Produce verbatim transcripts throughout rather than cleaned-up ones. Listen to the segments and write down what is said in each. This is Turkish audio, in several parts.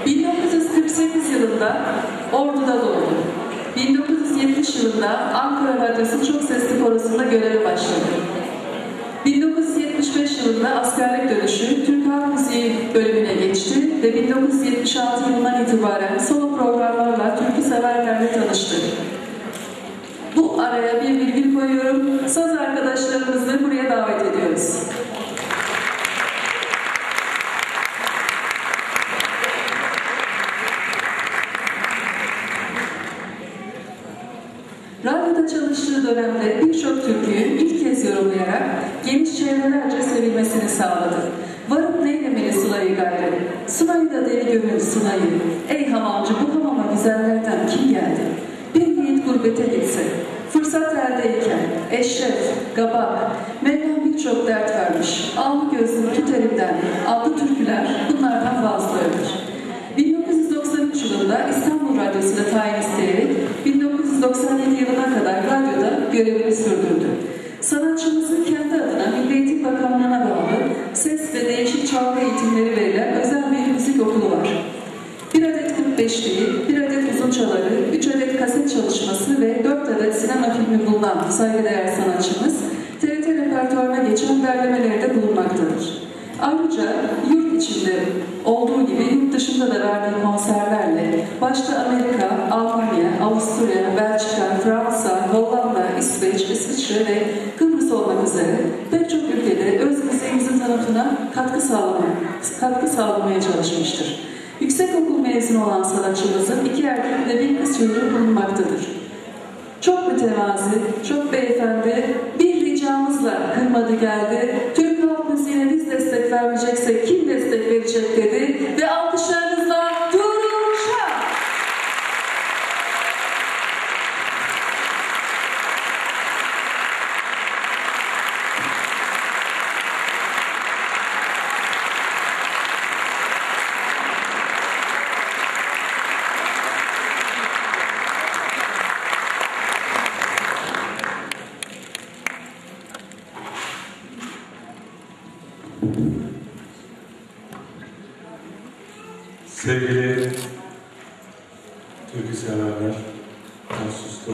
bin dokuz yüz kırk sekiz yılında Ordu'da doğdu. bin dokuz yüz yetmiş yılında Ankara Radyosu Çok Sesli Korosu'nda göreve başladı. bin dokuz yüz yetmiş beş yılında askerlik dönüşü Türk Halk Müziği bölümüne geçti ve bin dokuz yüz yetmiş altı yılından itibaren solo programlarla türkü severlerle tanıştı. Bu araya bir virgül koyuyorum. Söz arkadaşlarımızı buraya davet ediyoruz. Radyoda çalıştığı dönemde birçok türküyü ilk kez yorumlayarak geniş çevrelerce sevilmesini sağladı. Varıp neylemeli Sıla'yı gayrı, Sıla'yı da deli gönül Sıla'yı, ey hamamcı bu hamama güzellerden kim geldi? Bir yiğit gurbete gitse, fırsat eldeyken, eşref, gabak, Mevlam birçok dert vermiş, alnı gözlüm tut elimden, adlı türküler bunlardan bazılarıdır. bin dokuz yüz doksan üç yılında İstanbul Radyosu'na tayin isteyerek bin dokuz yüz doksan yedi yılına kadar radyoda görevini sürdürdü. Sanatçımızın kendi adına Milli Eğitim Bakanlığı'na bağlı ses ve değişik çalgı eğitimleri verilen özel bir müzik okulu var. Bir adet kırk beşliği, bir adet uzun çaları, üç adet kaset çalışması ve dört adet sinema filmi bulunan saygıdeğer sanatçımız T R T repertuarına geçen derlemelerde bulunmaktadır. Ayrıca yurt içinde olduğu gibi yurt dışında da verdiği konserlerle başta Amerika, Almanya, Avusturya, Belçika, Fransa, Hollanda, İsveç, İsviçre ve Kıbrıs olmak üzere pek çok ülkede öz müziğimizin tanıtımına katkı sağlamaya, katkı sağlamaya çalışmıştır. Yüksekokul mezunu olan sanatçımızın iki erkek ve bir kız çocuğu bulunmaktadır. Çok mütevazi, çok beyefendi, bir ricamızla kırmadı geldi. Türk halk müziğine biz destek vermeyeceksek kim destek verecek dedi ve alkışlarınızla Tuğrul Şah. Sevgili türkü severler, Tarsus'ta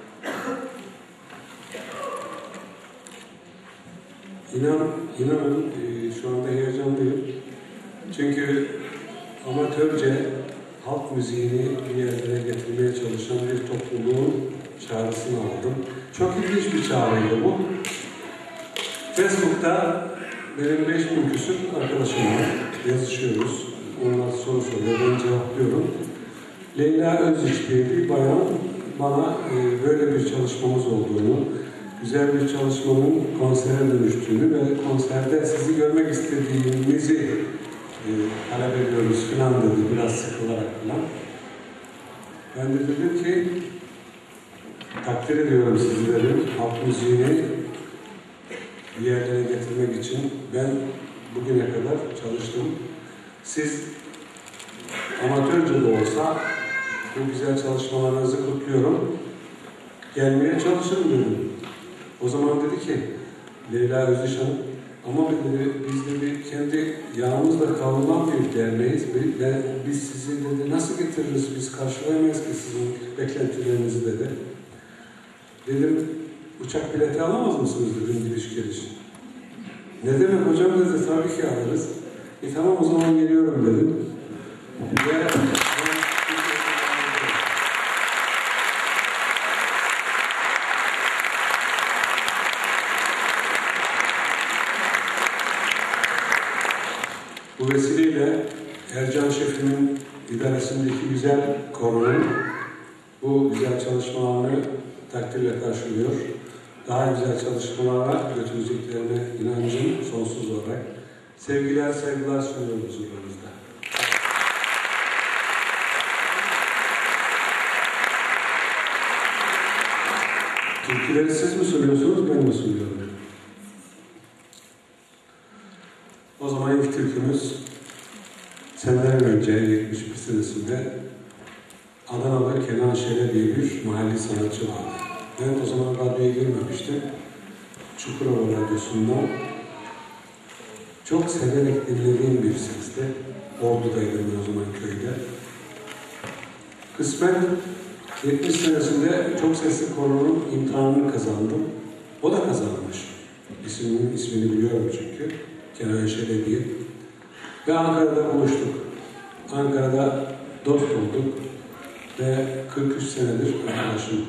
İnan, inanın şu anda heyecanlıyım. Çünkü amatörce halk müziğini bir yerlere getirmeye çalışan bir topluluğun çağrısını aldım. Çok ilginç bir çağrıydı bu. Facebook'ta benim beş bin küsur arkadaşım var, yazışıyoruz. Onlar soru soruyor, ben cevaplıyorum. Leyla Özüç diye bir bayan bana e, böyle bir çalışmamız olduğunu, güzel bir çalışmanın konsere dönüştüğünü ve konserde sizi görmek istediğimizi e, talep ediyoruz filan dedi, biraz sıkılarak filan. Ben de dedim ki, takdir ediyorum sizleri, halk müziğini bir yerlere getirmek için ben bugüne kadar çalıştım. Siz amatörce de olsa bu güzel çalışmalarınızı kutluyorum. Gelmeye çalışırım dedim. O zaman dedi ki Leyla Özüş Hanım, ama dedi, biz dedi kendi yağımızla kavrulan bir derneğiz ve biz sizi dedi nasıl getiririz, biz karşılayamayız ki sizin beklentilerinizi dedi. Dedim, uçak bileti alamaz mısınız dedim gidiş geliş. Ne demek hocam dedi, tabii ki alırız. E tamam o zaman geliyorum dedim. Ve bu vesileyle Ercan Şef'imin idaresindeki güzel koronun bu güzel çalışmalarını takdirle karşılıyor. Daha güzel çalışmalara götüreceklerine inancım sonsuz olarak. Sevgiler, saygılar sunuyoruz huzurunuzda. Türküleri siz mi söylüyorsunuz, ben mi söylüyorum? O zaman ilk türkümüz senden önce yetmiş bir senesinde Adana'da Kenan Şere diye bir mahalli sanatçı vardı. Ben o zaman radyoya girmemiştim. Çukurova Radyosu'ndan çok severek dinlediğim bir sesle Ordu'daydım o zaman köyde. Kısmet yetmiş senesinde çok sesli koronun imtihanını kazandım. O da kazanmış. İsminin ismini biliyorum çünkü. Kenan Şelebi. Ve Ankara'da buluştuk. Ankara'da dost olduk. Ve kırk üç senedir arkadaşım.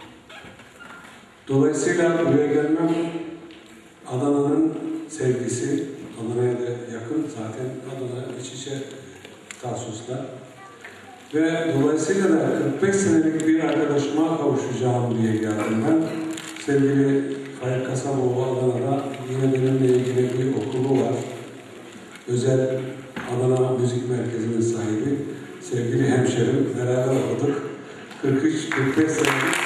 Dolayısıyla buraya gelmem Adana'nın sevgisi, Adana'ya da yakın zaten, Adana iç içe Tarsus'ta. Ve dolayısıyla da kırk beş senelik bir arkadaşıma kavuşacağım diye geldim ben. Sevgili Faik Kasaboğlu Adana'da yine benimle ilgili bir okulu var. Özel Adana Müzik Merkezi'nin sahibi. Sevgili hemşerim, beraber okuduk. kırk üç kırk beş senelik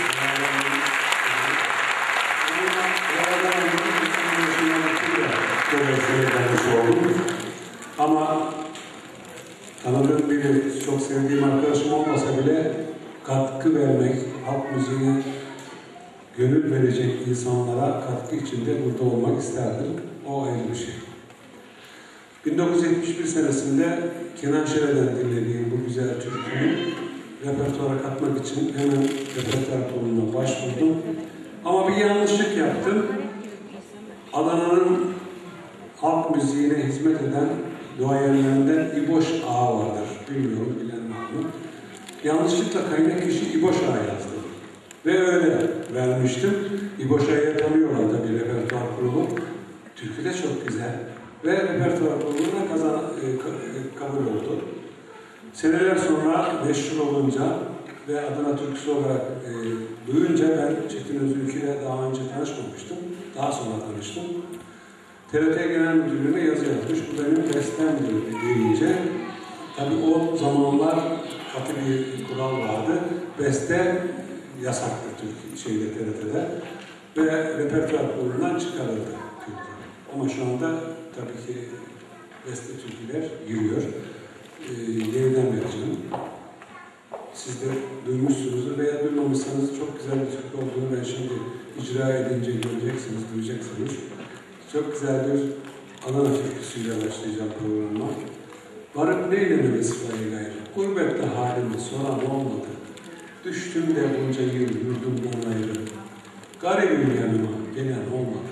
ama tanıdığım biri, çok sevdiğim arkadaşım olmasa bile katkı vermek, halk müziğine gönül verecek insanlara katkı içinde burada olmak isterdim. O ayrı bir şey. bin dokuz yüz yetmiş bir senesinde Kenan Şere'den dinlediğim bu güzel türküyü repertuara katmak için hemen repertuar kuruluna başvurdum. Ama bir yanlışlık yaptım. Adana'nın halk müziğine hizmet eden duayenlerinden İboş Ağa vardır. Bilmiyorum, bilen var mı? Yanlışlıkla kaynak kişi İboş Ağa yazdım. Ve öyle vermiştim. İboş Ağa'yı tanıyorlar tabii repertuar kurulu. Türkü de çok güzel. Ve repertuar kuruluna kazan, e, kabul oldu. Seneler sonra meşhur olunca ve Adana türküsü olarak e, duyunca ben Çetin Özülkü ile daha önce tanışmamıştım. Daha sonra tanıştım. T R T Genel Müdürlüğü'ne yazı yazmış. Bu benim bestemdir deyince, tabii o zamanlar katı bir kural vardı. Beste yasaktı Türkiye, şeyde, T R T'de. Ve repertuar kurulundan çıkarıldı Türkiye. Ama şu anda tabii ki beste türküler giriyor. Ee, yeniden vereceğim. Siz de duymuşsunuzdur veya duymamışsanız çok güzel bir türkü olduğunu ben şimdi icra edince göreceksiniz, duyacaksınız. Çok güzel bir Adana türküsüyle başlayacağım programıma. Varıp neylemeli sıfayı gayrı, gurbette halimi soran olmadı. Düştüm de bunca yıl yurdumdan ayrı, garibim yanıma gelen olmadı.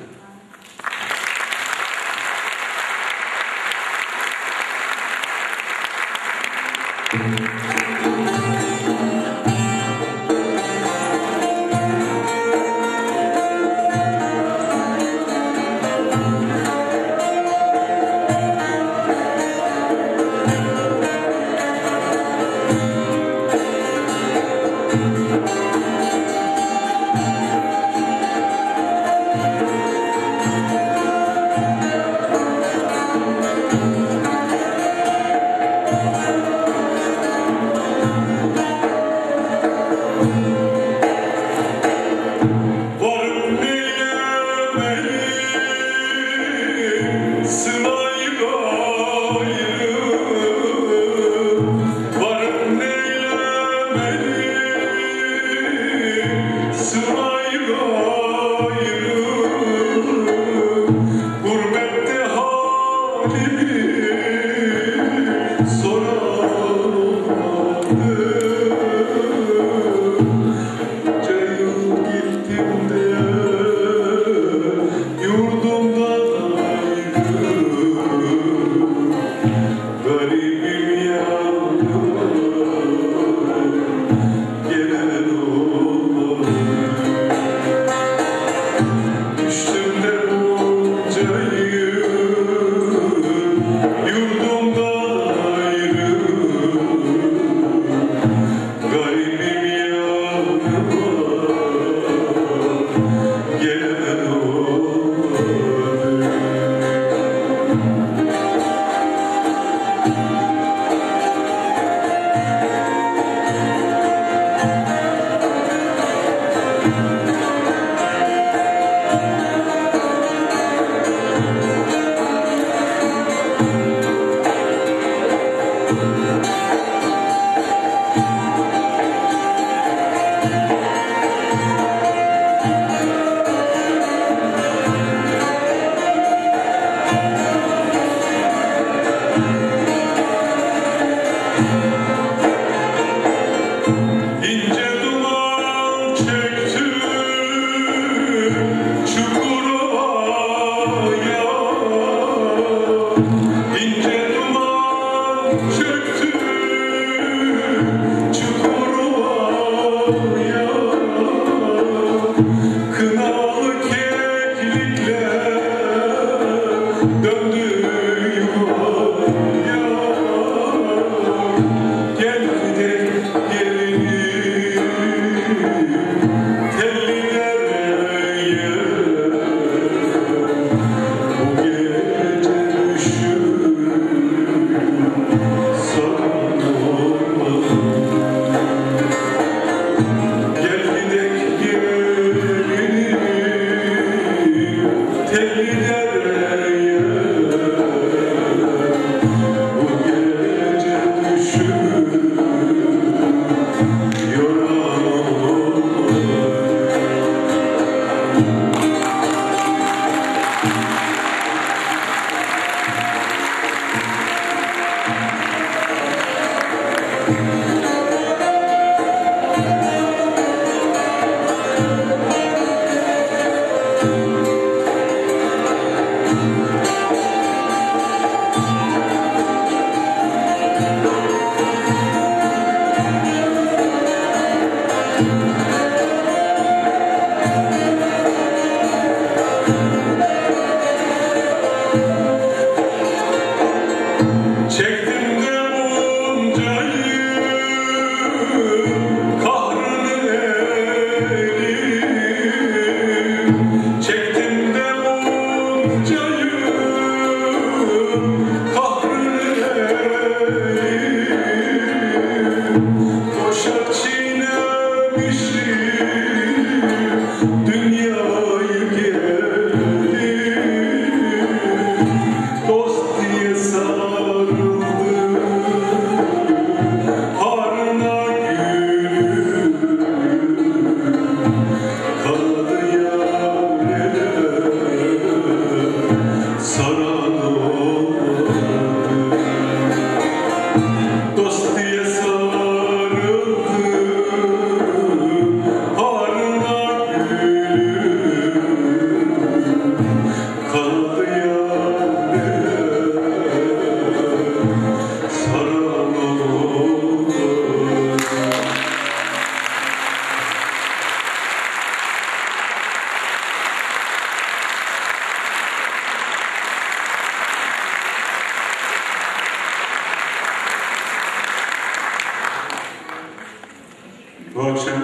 Bu akşam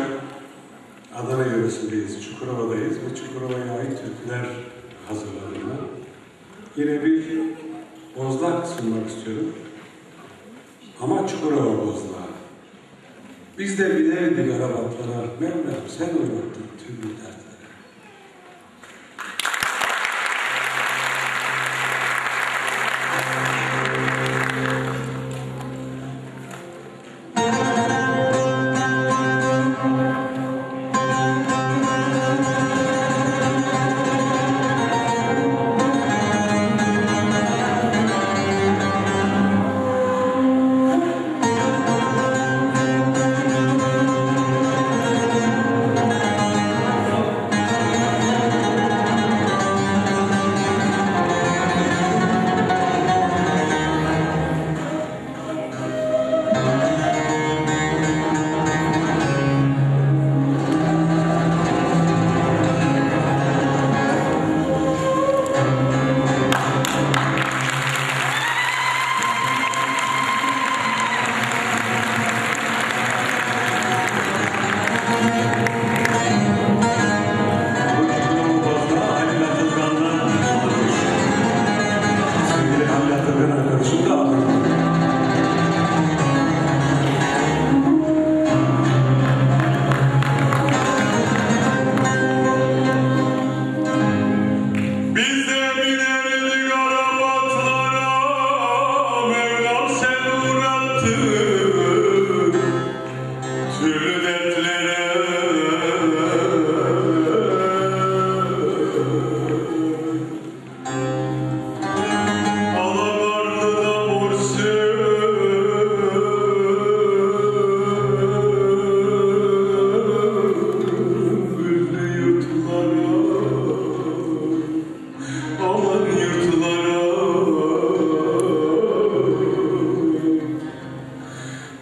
Adana yöresindeyiz, Çukurova'dayız ve Çukurova'ya ait türküler hazırlanıyor. Yine bir bozlak sunmak istiyorum. Ama Çukurova bozlağı. Biz de bilerdik arabatlara, Mevlam sen oynattın türlü dertleri.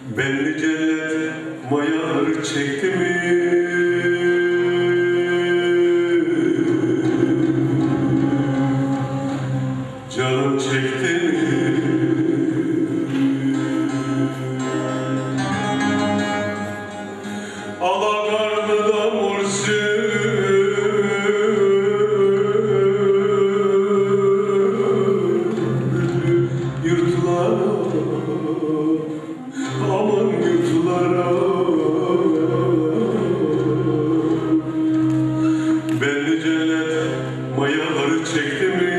Belli cennet mayaları çekti mi? Canım çekti mi? Alakarnıda morsi yurtlara, aman yurtlara. Belli cennet mayaları çekti mi?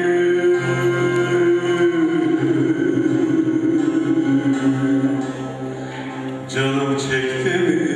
Canım çekti mi?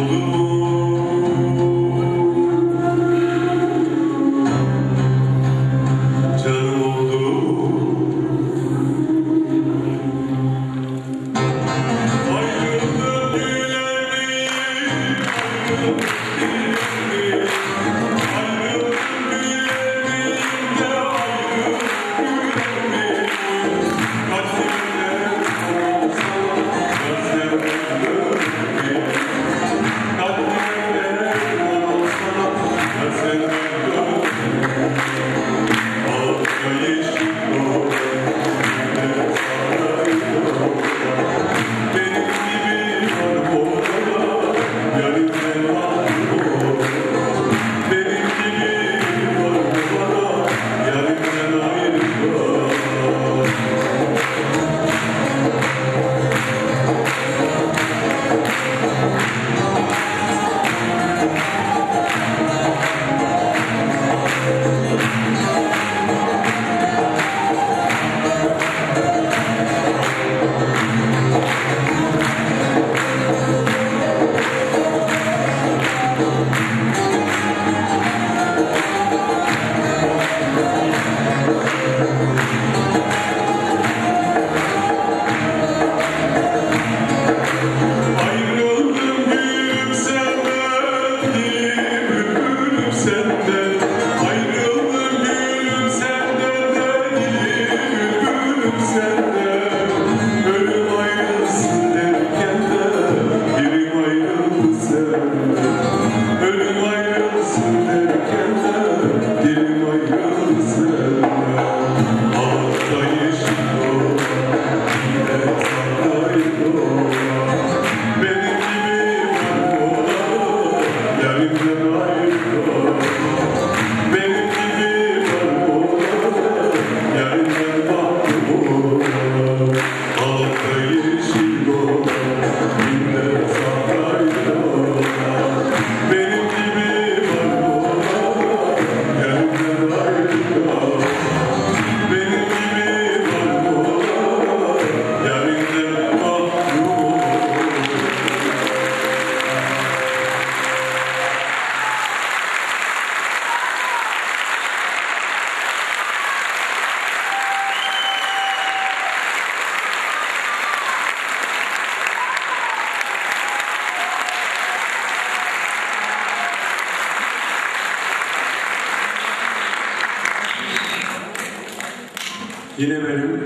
Yine benim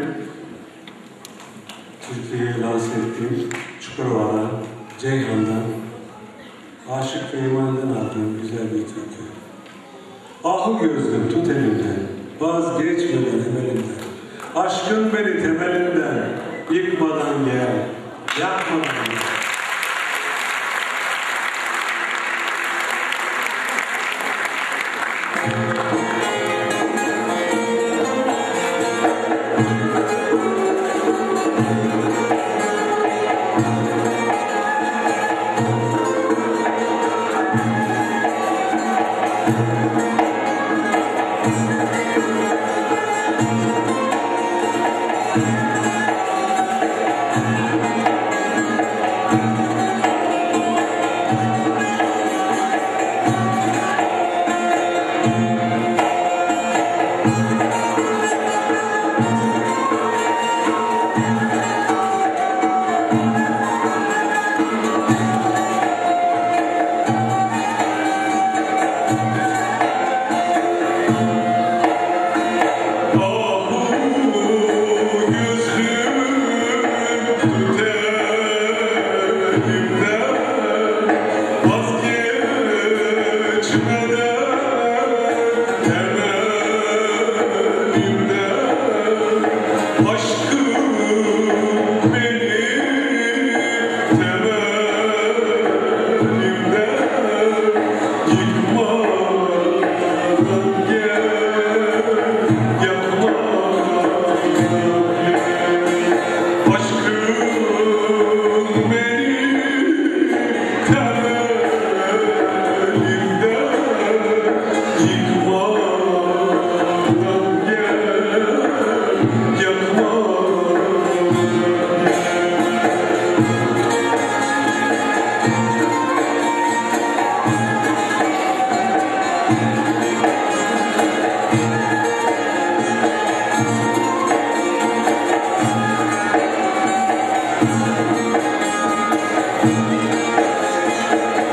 Türkiye'ye lanse ettiğim Çukurova'dan, Ceyhan'dan, Aşık ve İman'dan aldığım güzel bir türkü. Ahı gözlüm tut elimden, vazgeçmeden emelimden. Aşkın beni temelinden, yıkmadan gel, yakmadan gel.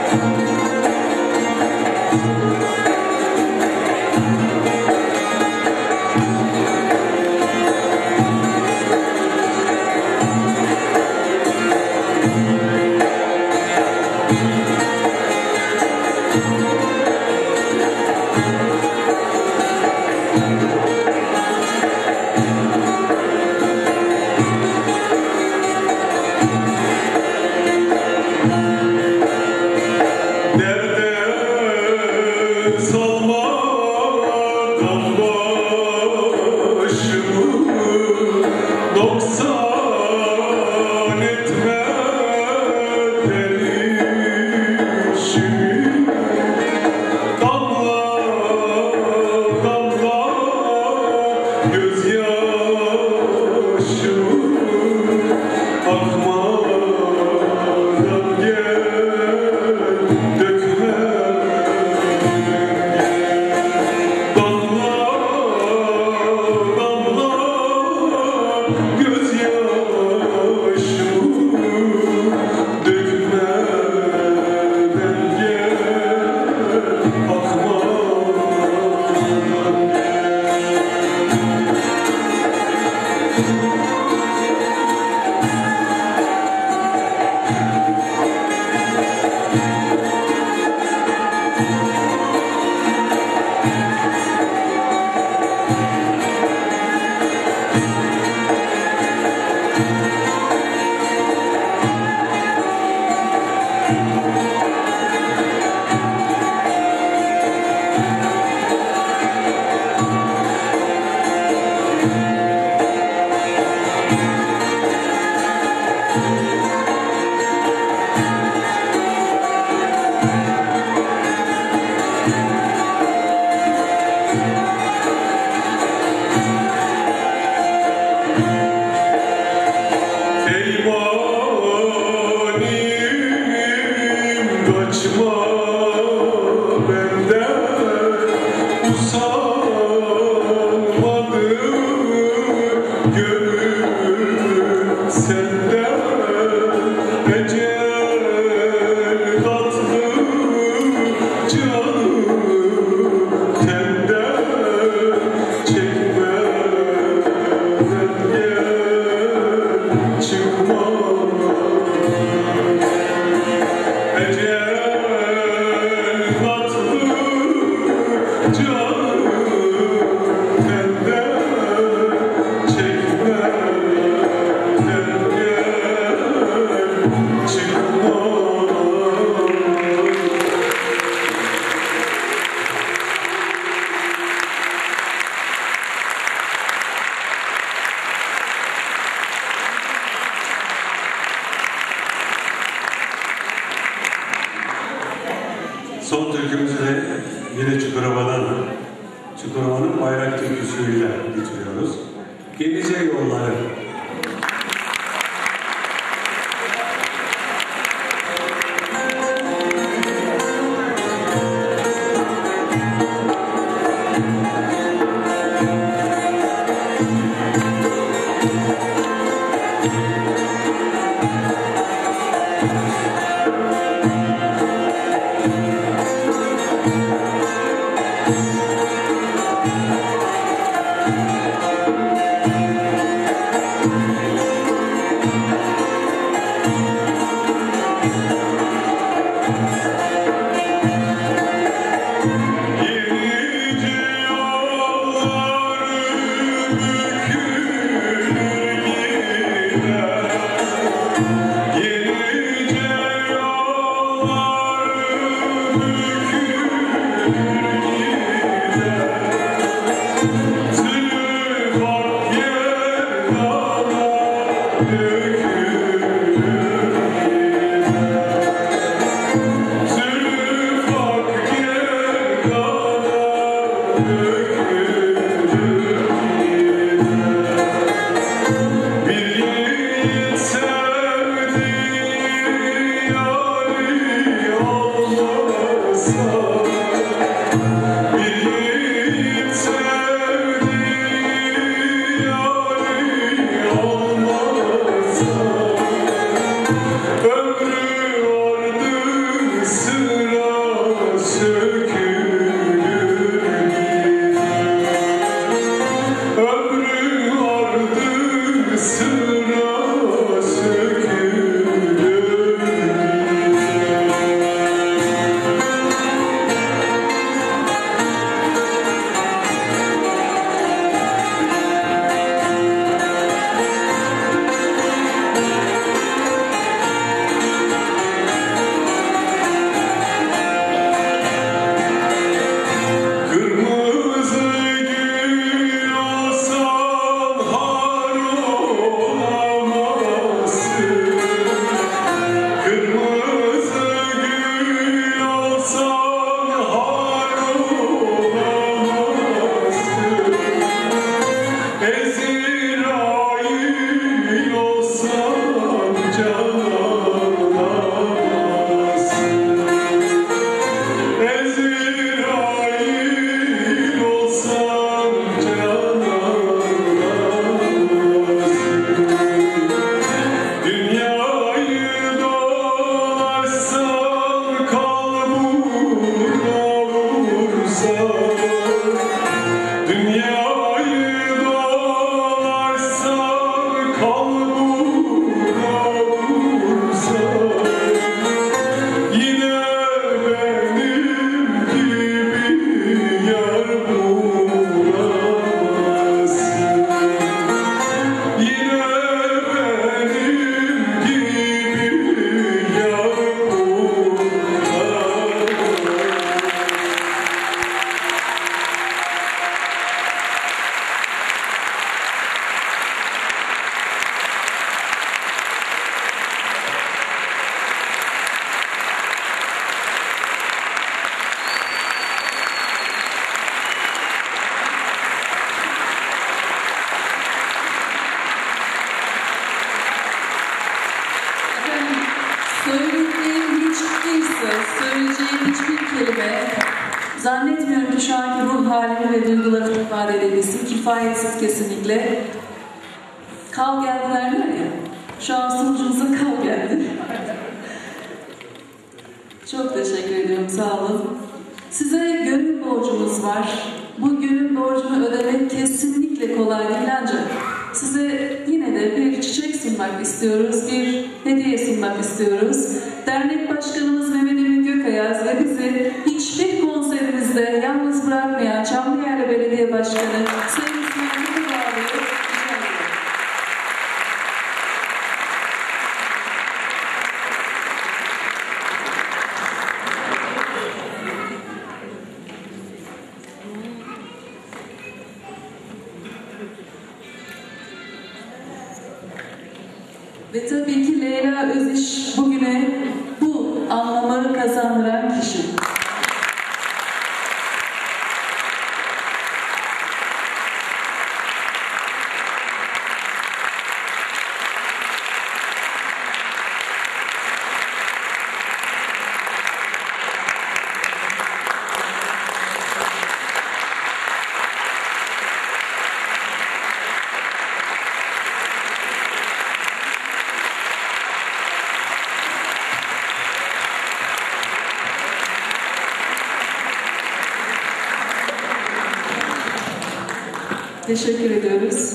Son türkümüzü de yine Çukurova'dan, Çukurova'nın bayrak türküsüyle bitiriyoruz. Gelice yolları. Sevdiğim yâri olmaz şu anki ruh halini ve duygularını ifade edebilsin. Kifayetsiz kesinlikle. Kal geldi derler ya. Şu an sunucumuza kal geldi. Çok teşekkür ediyorum. Sağ olun. Size gönül borcumuz var. Bu gönül borcunu ödemek kesinlikle kolay değil ancak size yine de bir çiçek sunmak istiyoruz, bir hediye sunmak istiyoruz. Dernek Başkanımız Mehmet Emin Gökayaz ve bizi hiçbir konserimizde yalnız bırakmayan Çamlıyerli Belediye Başkanı Sayın İsmail Kutular'ı rica ediyorum. Ve tabii ki Leyla Öziş bugüne bu anlamı kazandıran kişi. Teşekkür ediyoruz.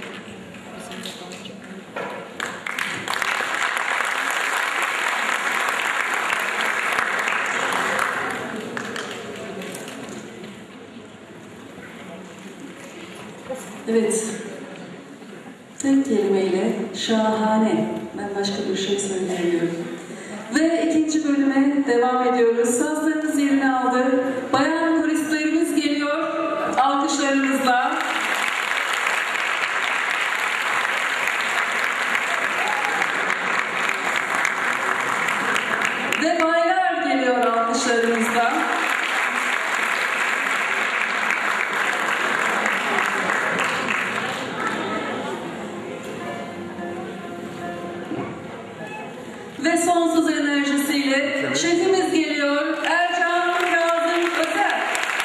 Evet. Tek kelimeyle şahane. Ben başka bir şey söyleyemiyorum. Ve ikinci bölüme devam ediyoruz. Sazlarımız yerini aldı. Bayan koristlerimiz geliyor. Alkışlarınızla. Ve baylar geliyor alkışlarınızla. Ve sonsuz enerjisiyle şefimiz geliyor. Ercan Kazım Özer.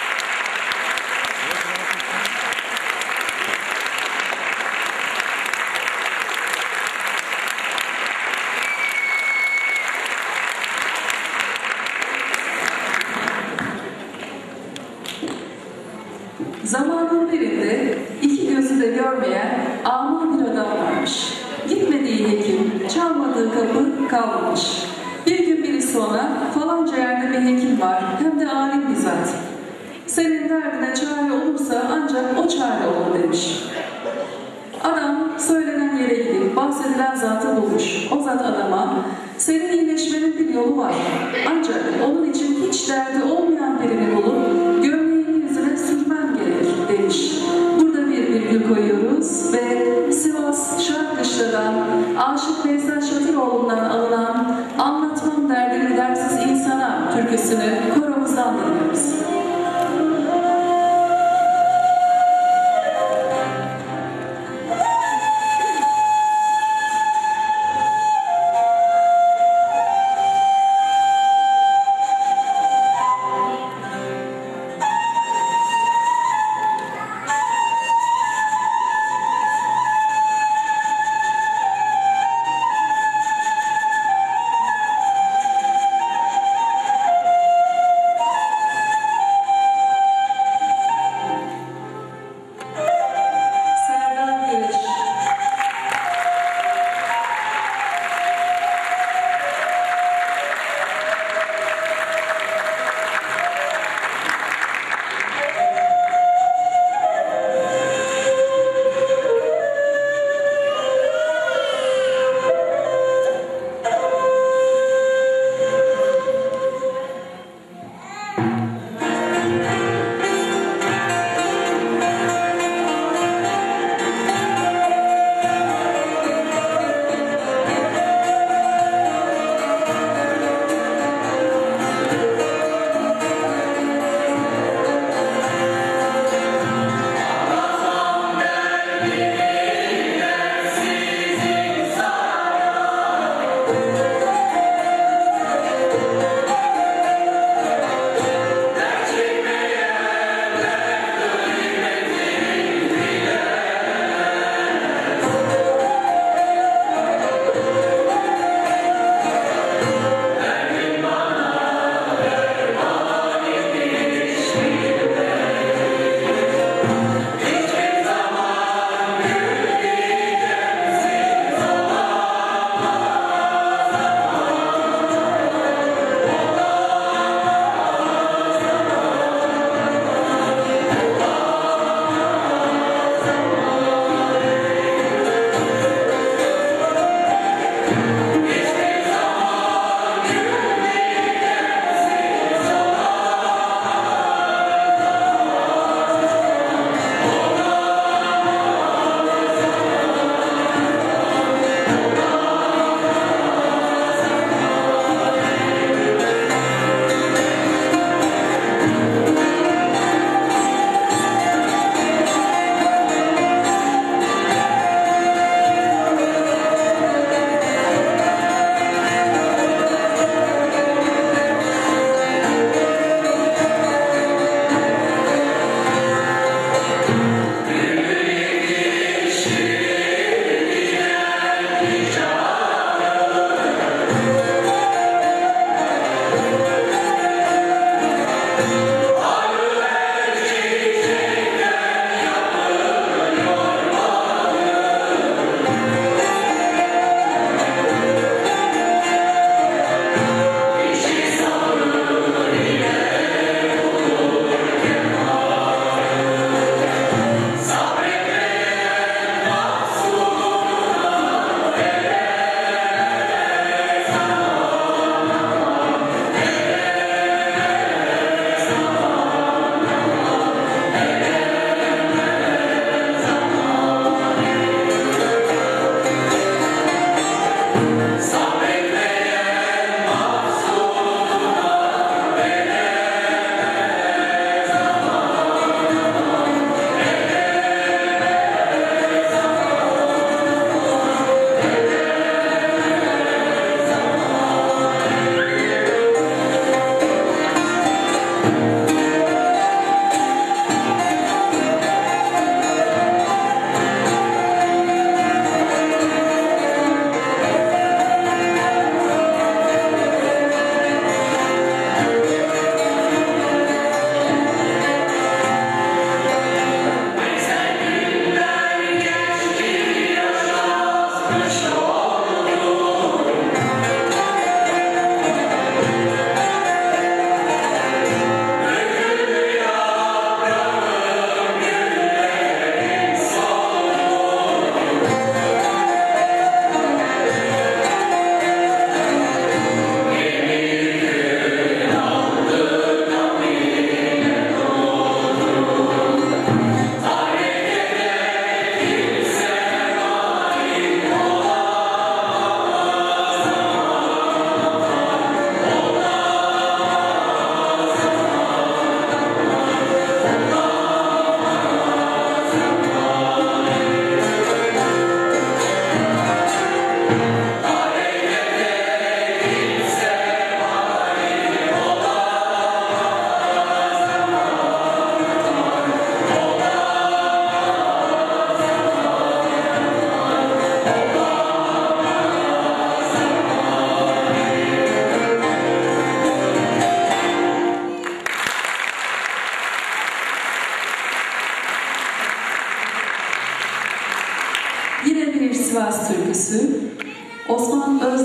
Zamanın birinde iki gözü de görmeyen aman bir adam varmış. Gitmediği hekim, çalmadığı kapı kalmamış. Bir gün birisi ona, falanca yerde bir hekim var, hem de alim bir zat. Senin derdine çare olursa ancak o çare olur demiş. Adam söylenen yere gidip bahsedilen zatı bulmuş. O zat adama, senin iyileşmenin bir yolu var. Ancak onun için hiç derdi olmayan birini bulup gömleğini yüzüne sürmen gerek demiş. Burada bir virgül koyuyoruz ve Sivas Şarkışla'dan Aşık Veysel Şatıroğlu'ndan alınan Anlatmam Derdini Dersiz İnsana türküsünü koromuzdan dinliyoruz.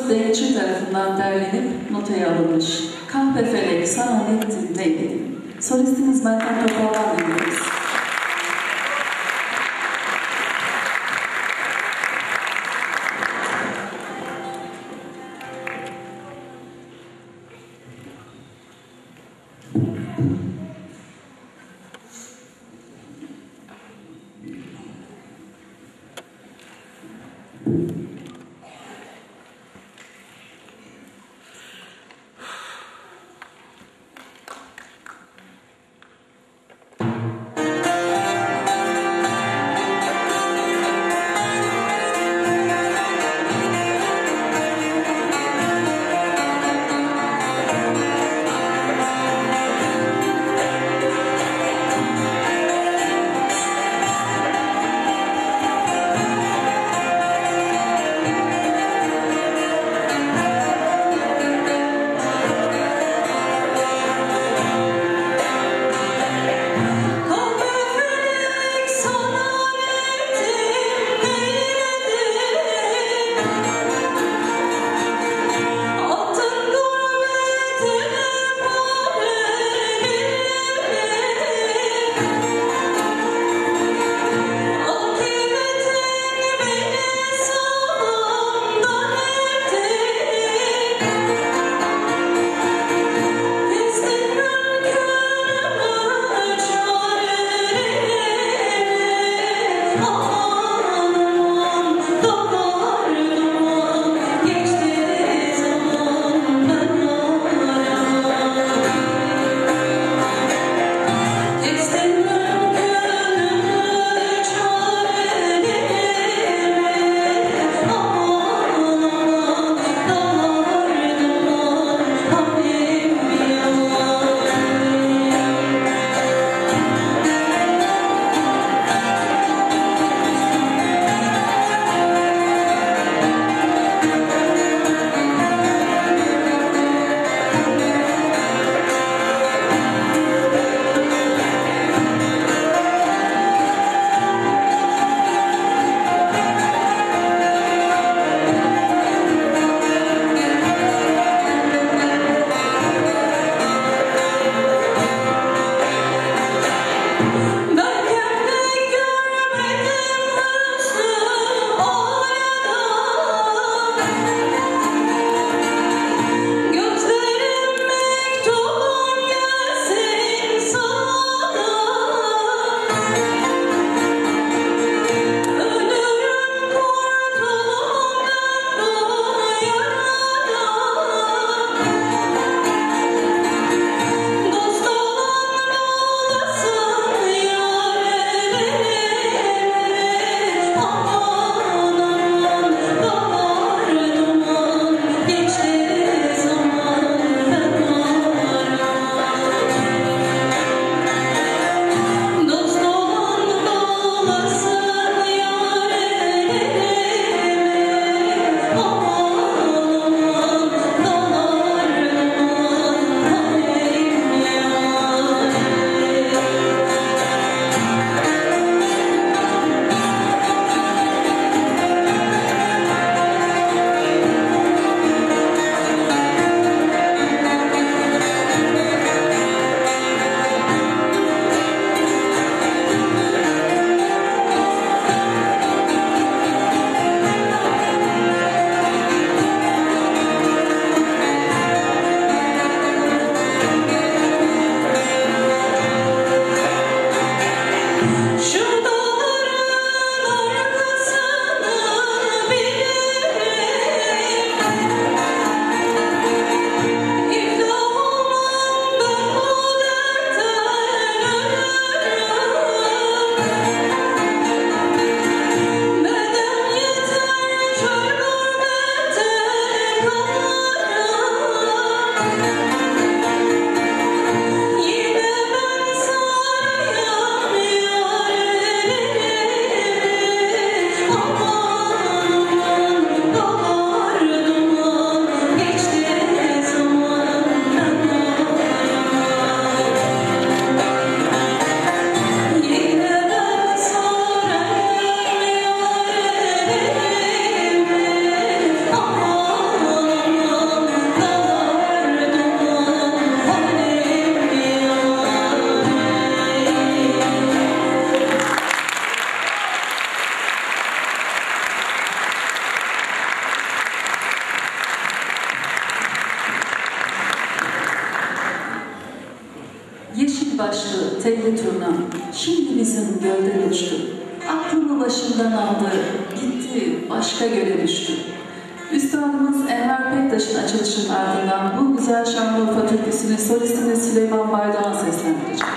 Yavuz Denkçi tarafından derlenip notaya alınmış. Kahpe felek sana nettin neyledin. Solistimiz Meltem Topal'dan dinliyoruz. Thank yeşil başlı telli turna, şimdi bizim gölden uçtu. Aklını başından aldı, gitti, başka göle düştü. Üstadımız Enver Pektaş'ın açılışının ardından bu güzel Şanlıurfa türküsünün solistini Süleyman Baydoğan seslendirecek.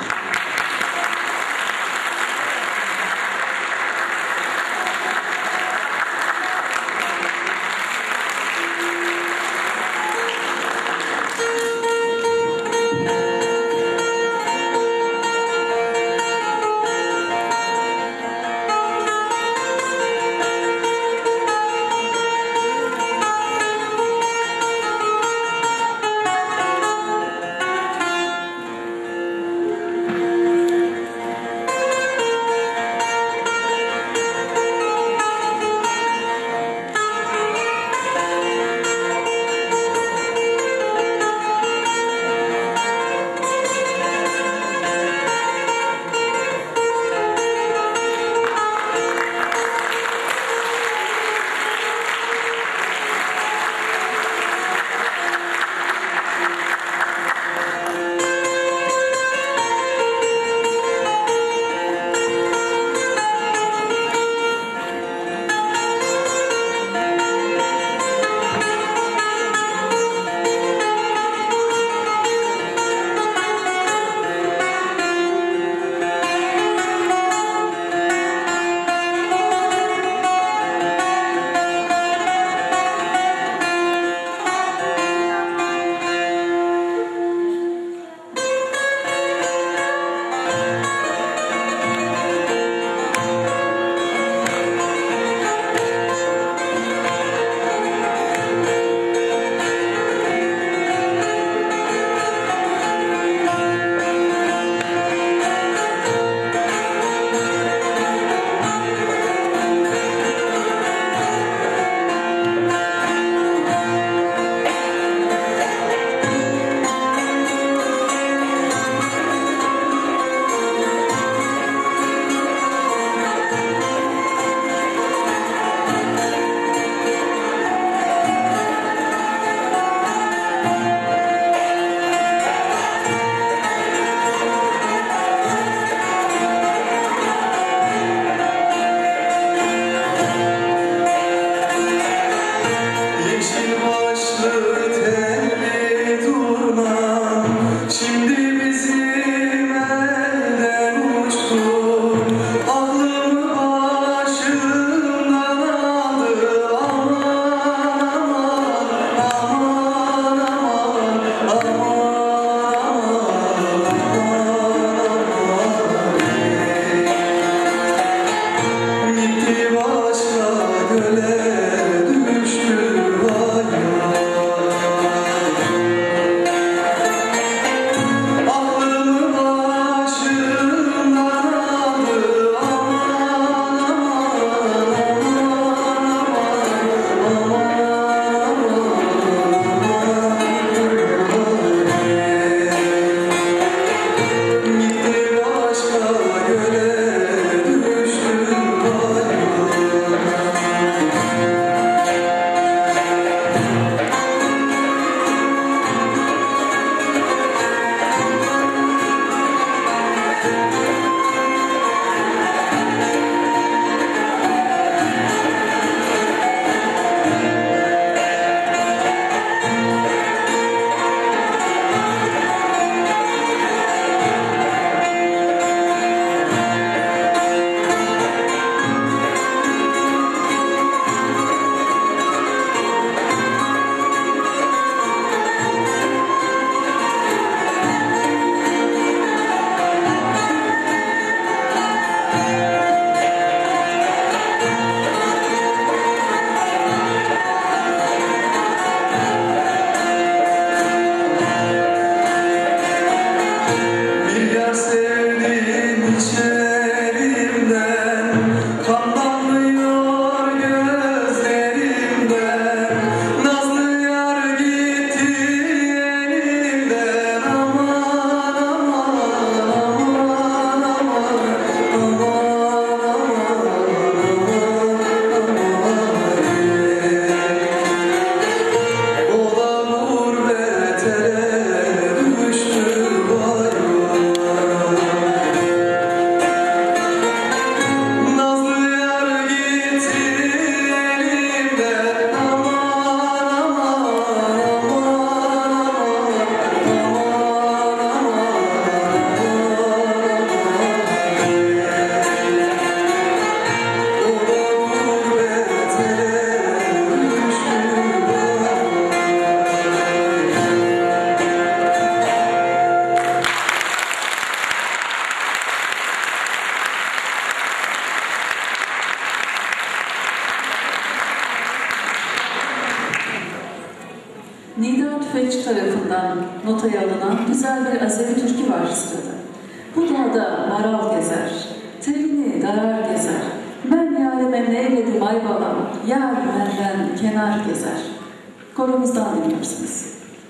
notaya alınan güzel bir Azeri türkü var sırada. Bu dağda maral gezer, telini darar gezer. Ben yarime neyledim ay balam, yar benden kenar gezer. Koromuzdan dinliyorsunuz.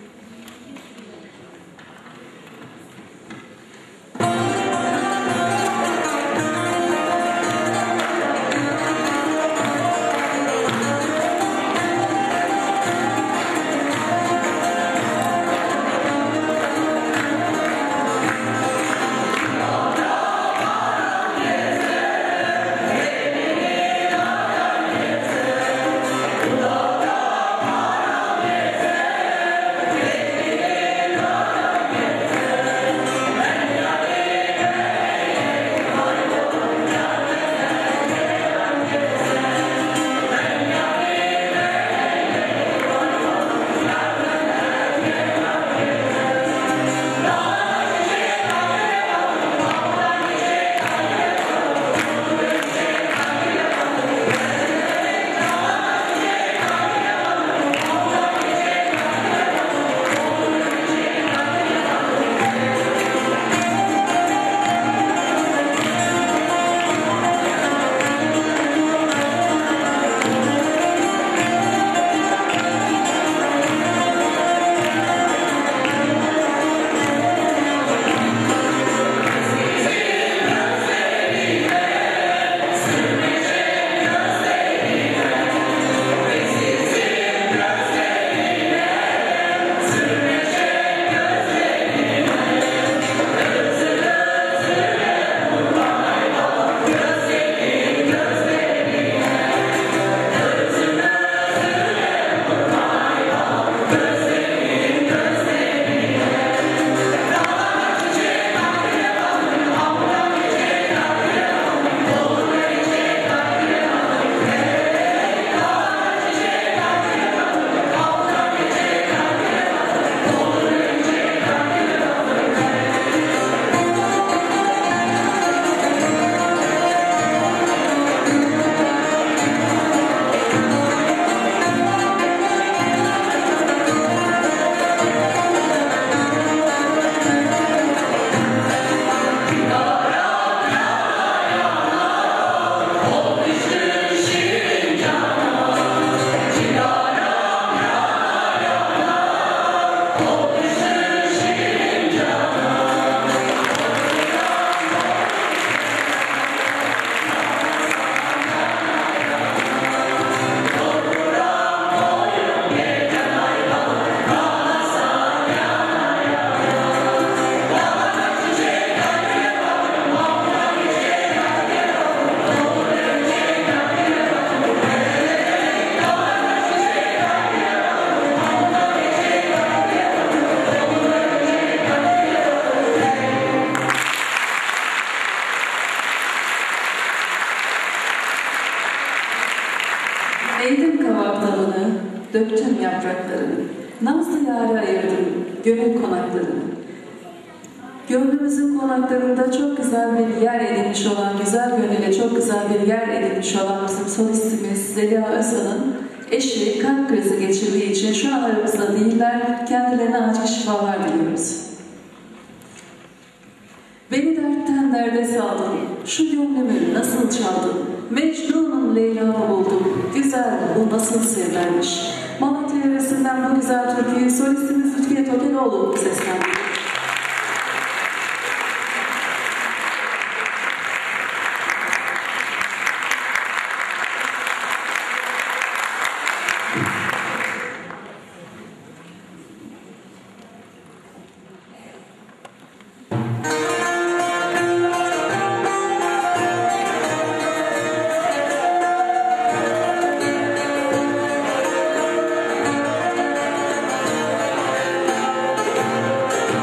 Eğdim kavak dalını, döktüm yapraklarını, nazlı yâre ayırdım gönül konaklarını. Gönlümüzün konaklarında çok güzel bir yer edinmiş olan, güzel gönüle çok güzel bir yer edinmiş olan bizim solistimiz Zeliha Özhan'ın eşi kalp krizi geçirdiği için şu an aramızda değiller, kendilerine acil şifalar diliyoruz. Beni dertten derde saldın, şu gönlümü nasıl çaldın, Mecnun'un Leyla'mı buldum, güzel bu nasıl sevlermiş. Malatya yöresinden bu güzel türküyü solistimiz Lütfiye Tokeloğlu seslendiriyor. Thank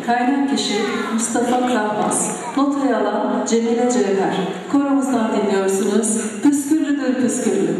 kaynak kişi Mustafa Kahmaz, notayı alan Cemile Cevher. Koromuzdan dinliyorsunuz. Püskürlüdür püskürlü.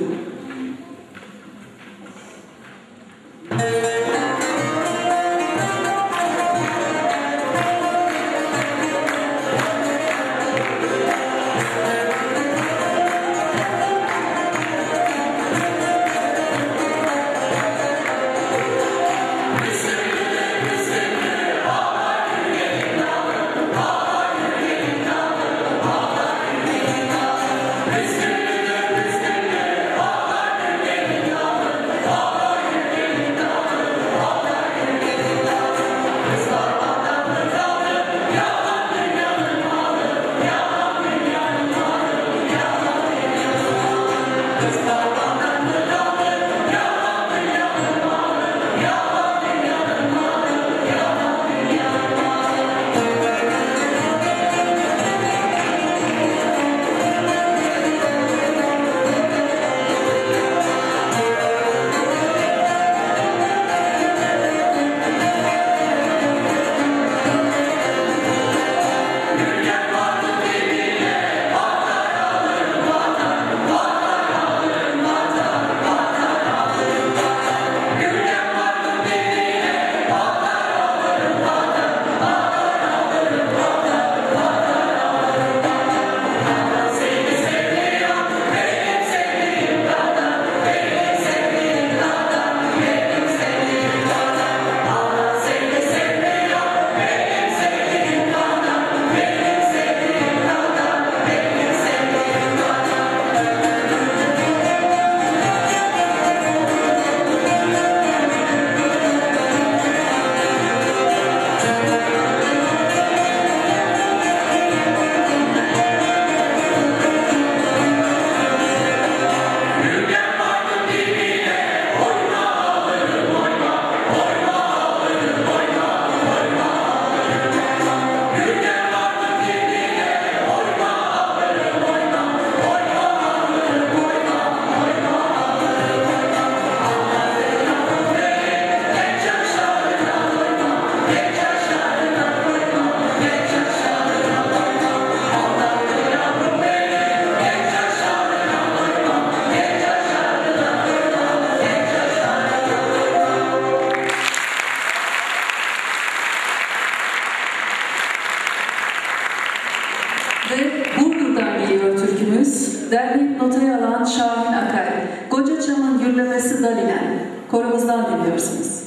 Derleyip notayı alan Şahin Akay, Kocaçam'ın gürlemesi Dalinen. Korumuzdan dinliyorsunuz.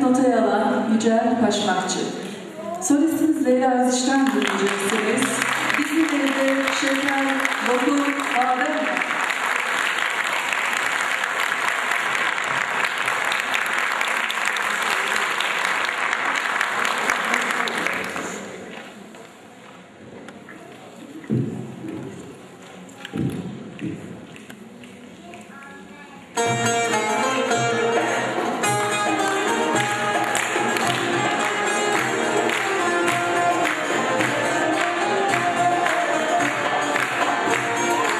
klarnet notayı alan Yücel Paşmakçı. Solistimiz Leyla Öziş'ten dinleyeceksiniz. Bizimle de Şeker Vapur Adem. Thank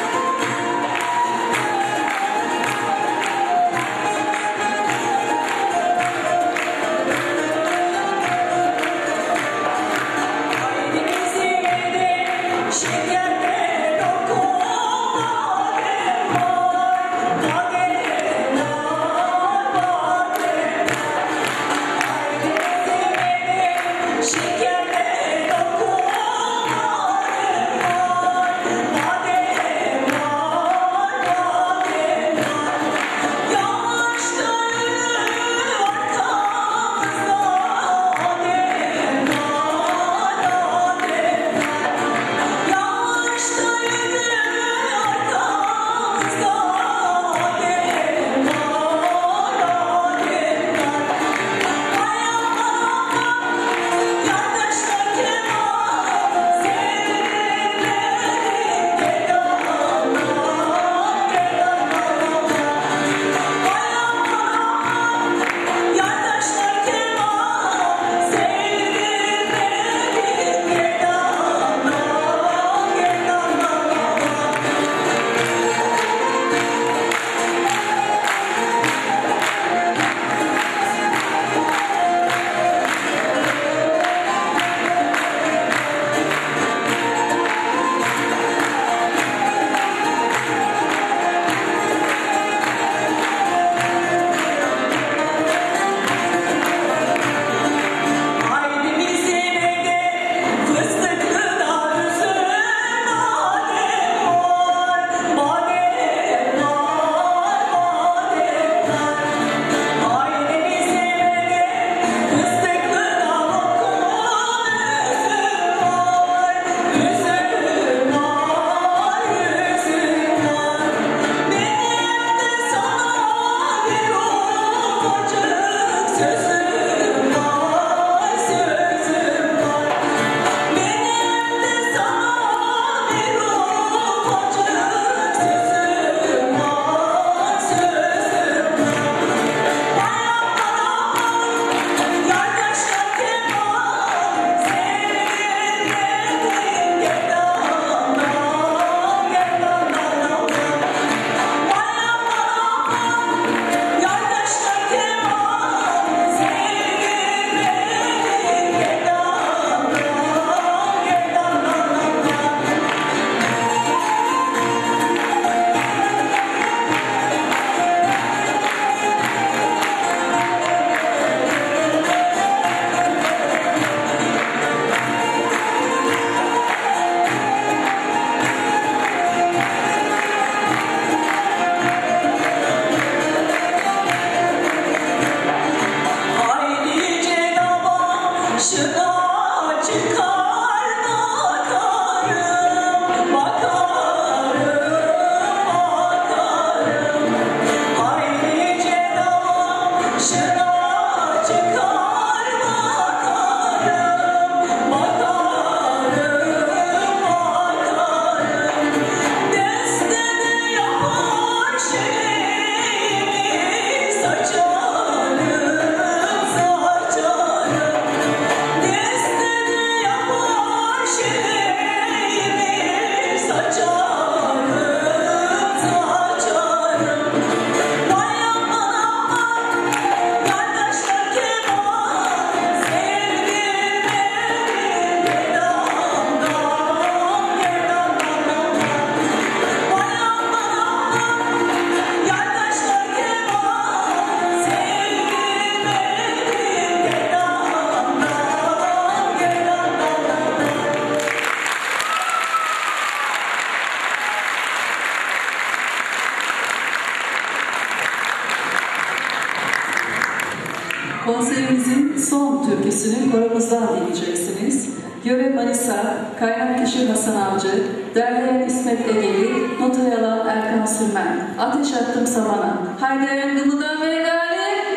Yöre Manisa, kaynak kişi Hasan Avcı, derleyen İsmet Egeli, notaya alan Erkan Sürmen. Ateş attım savana. Haydi gımıldan ve galip!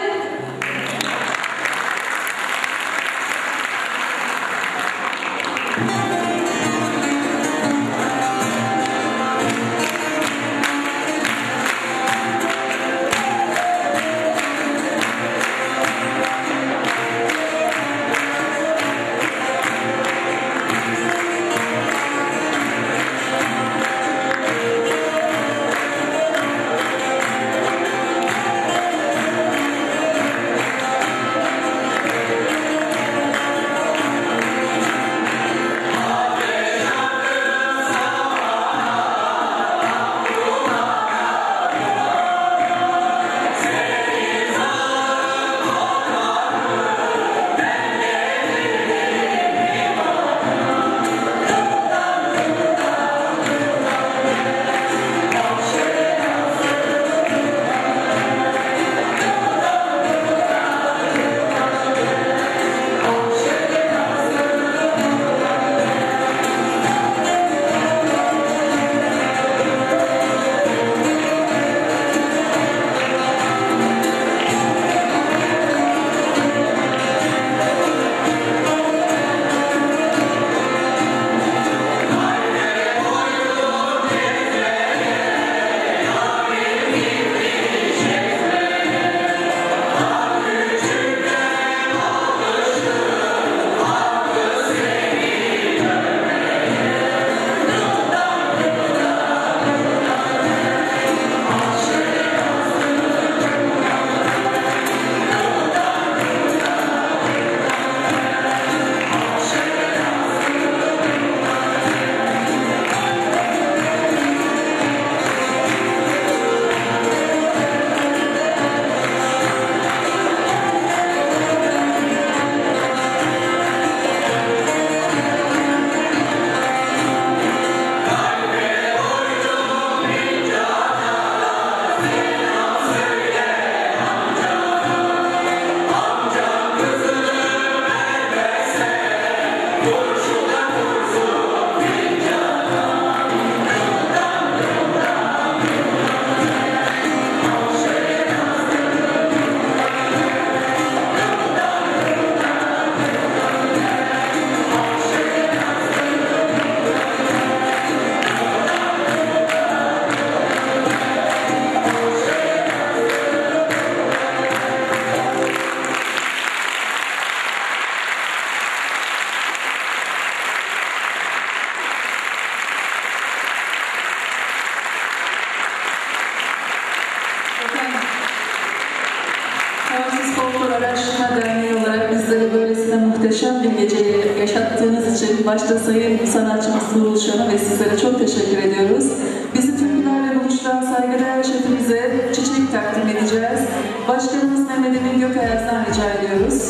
Araştırma Derneği olarak bizlere böylesine muhteşem bir geceyi yaşattığınız için başta sayın sanatçımız Tuğrul Şan'a ve sizlere çok teşekkür ediyoruz. Bizi türkülerle buluşturan saygıdeğer şefimize çiçek takdim edeceğiz. Başkanımız Mehmet Emin Gökayaz'dan rica ediyoruz.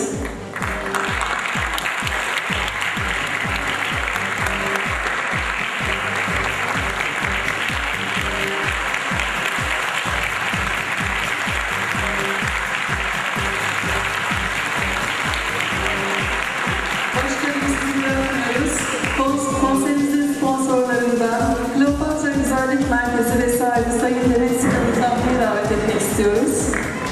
Merkezi ve sahibi Sayın Levent Sinan'ı tahtaya davet etmek istiyoruz.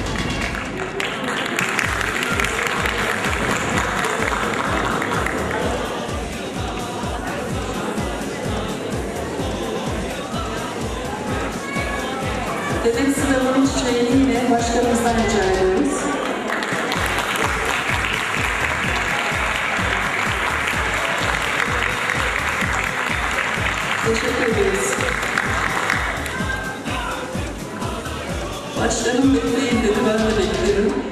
Levent Sinan'ın çiçeğini yine başkanımızdan rica ediyoruz. Teşekkür ederiz. Başkanım bekleyin dedi, ben de bekliyorum.